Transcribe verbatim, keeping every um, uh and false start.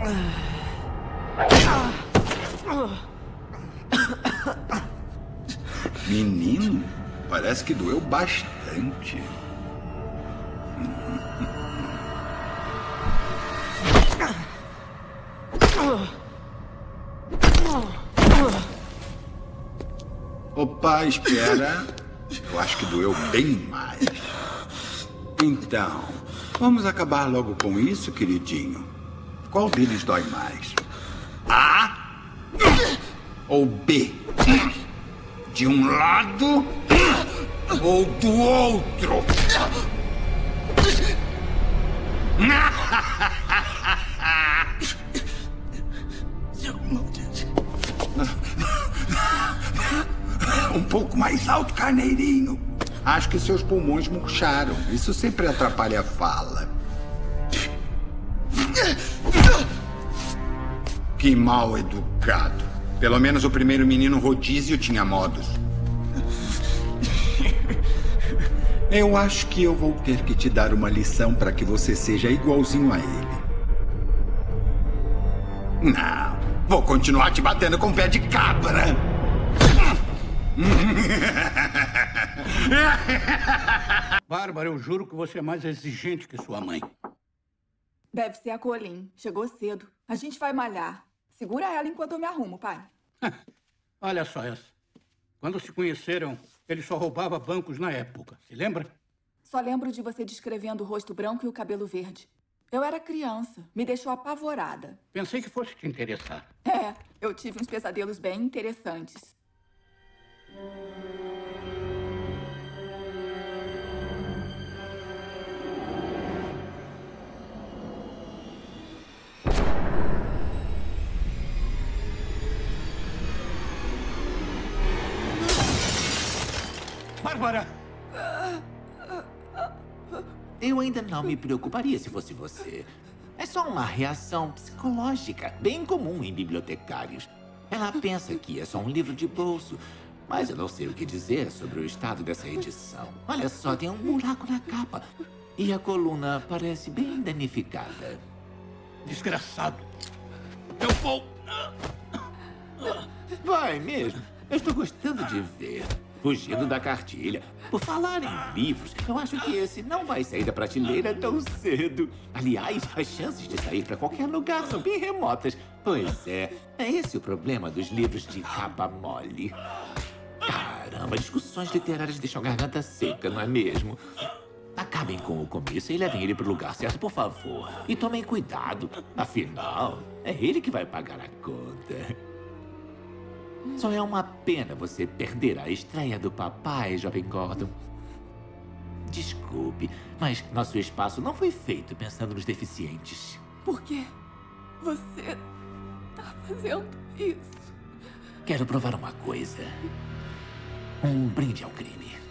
Menino, parece que doeu bastante. Opa, espera. Eu acho que doeu bem mais. Então, vamos acabar logo com isso, queridinho. Qual deles dói mais? A ou B? De um lado ou do outro? Um pouco mais alto, carneirinho. Acho que seus pulmões murcharam. Isso sempre atrapalha a fala. Que mal educado. Pelo menos o primeiro menino rodízio tinha modos. Eu acho que eu vou ter que te dar uma lição para que você seja igualzinho a ele. Não, vou continuar te batendo com pé de cabra. Bárbara, eu juro que você é mais exigente que sua mãe. Deve ser a Colin. Chegou cedo. A gente vai malhar. Segura ela enquanto eu me arrumo, pai. Olha só essa. Quando se conheceram, ele só roubava bancos na época. Se lembra? Só lembro de você descrevendo o rosto branco e o cabelo verde. Eu era criança. Me deixou apavorada. Pensei que fosse te interessar. É, eu tive uns pesadelos bem interessantes. Bárbara! Eu ainda não me preocuparia se fosse você. É só uma reação psicológica, bem comum em bibliotecários. Ela pensa que é só um livro de bolso, mas eu não sei o que dizer sobre o estado dessa edição. Olha só, tem um buraco na capa. E a coluna parece bem danificada. Desgraçado. Eu vou... Vai mesmo. Eu estou gostando de ver. Fugindo da cartilha. Por falar em livros, eu acho que esse não vai sair da prateleira tão cedo. Aliás, as chances de sair para qualquer lugar são bem remotas. Pois é, é esse o problema dos livros de capa mole. Caramba, discussões literárias deixam a garganta seca, não é mesmo? Acabem com o começo e levem ele para o lugar certo, por favor. E tomem cuidado. Afinal, é ele que vai pagar a conta. Só é uma pena você perder a estreia do papai, jovem Gordon. Desculpe, mas nosso espaço não foi feito pensando nos deficientes. Por que você tá fazendo isso? Quero provar uma coisa. Um brinde ao crime.